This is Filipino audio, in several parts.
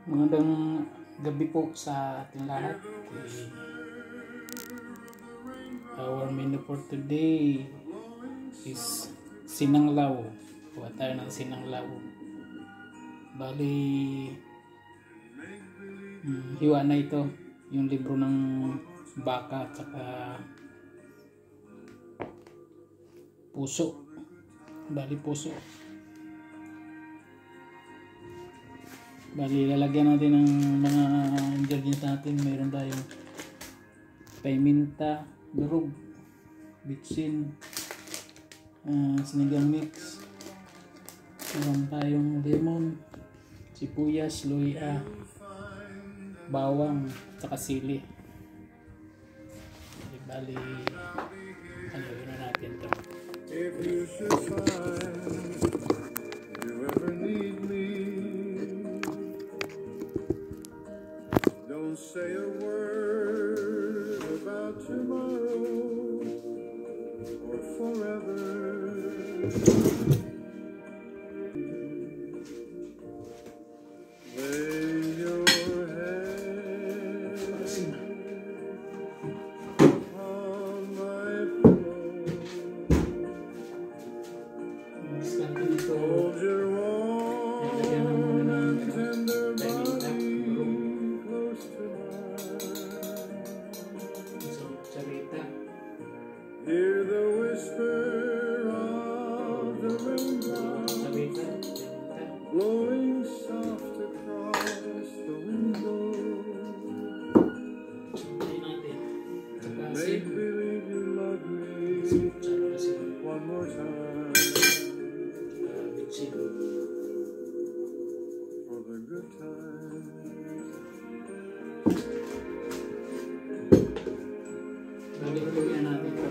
Magandang gabi po sa ating lahat. Our menu for today is sinanglaw. Kuha tayo ng sinanglaw. Bali, hiwa na ito. Yung libro ng baka at saka puso. Bali puso. Bali, lalagyan natin ng mga ingredients natin. Mayroon tayong paminta, durog, bitsin, sinigang mix. Mayroon tayong lemon, sibuyas, luya, bawang, saka sili. Bali, haluin na natin ito. If you should find you ever need me, don't say a word about tomorrow or forever. Lay your head upon my pillow. Hold your warm and tender body close to mine. Hear the whisper of the raindrops blowing soft across the window. And make believe you love me one more time for the good times. Balik-balikan natin ito.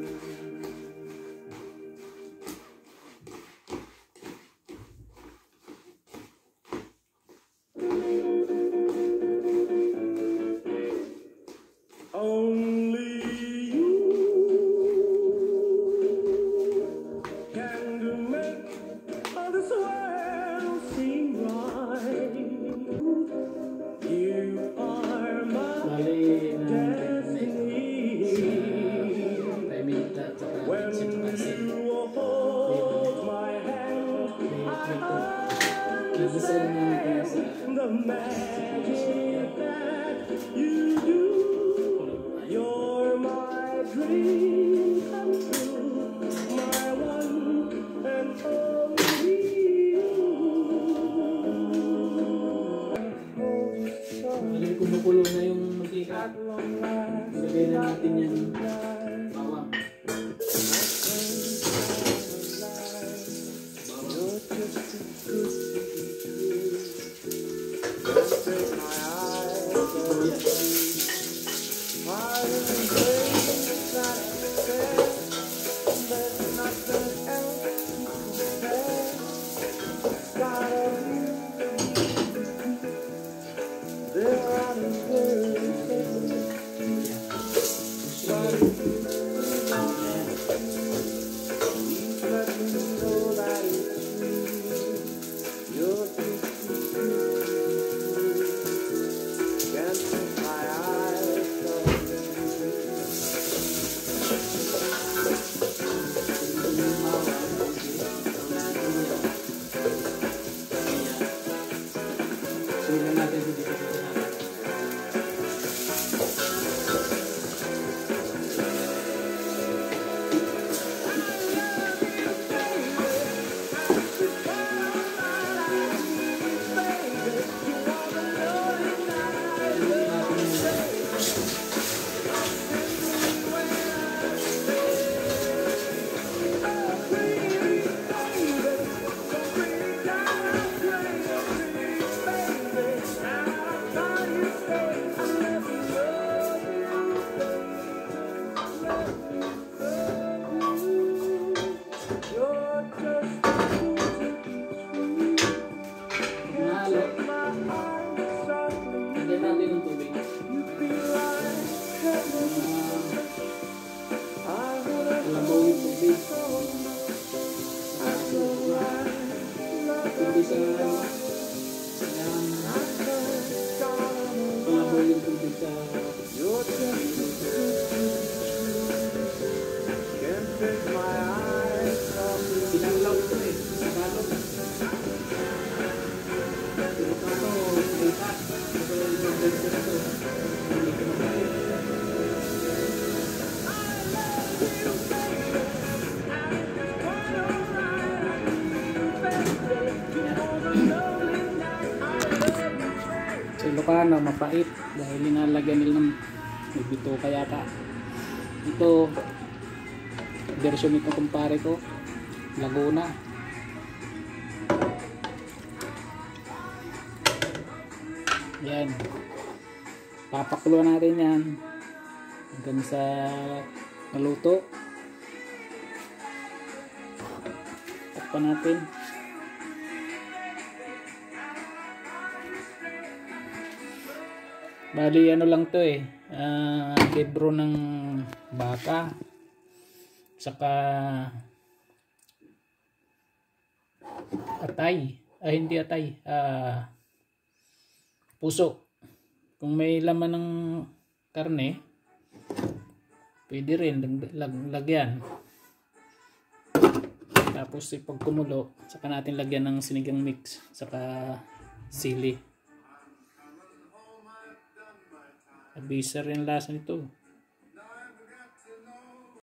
Only you can make this world seem right. You are my destiny. When you hold my hand, I understand the magic that you do. You're my dream come true, my one and only you. Balik, kumukulo na yung mantika. Lagay na natin yung bawang. Hindi sa Ilocano, mapait dahil linalagyan nila ng may bituka yata. Ito version nito kumpare ko, Laguna. Yan, papakuluan natin yan hanggang sa maluto. Takpan natin. Bali ano lang to libro ng baka saka atay, hindi atay, puso. Kung may laman ng karne pwede rin lagyan. Tapos pag kumulo saka natin lagyan ng sinigang mix saka sili. Abisa rin lasa nito.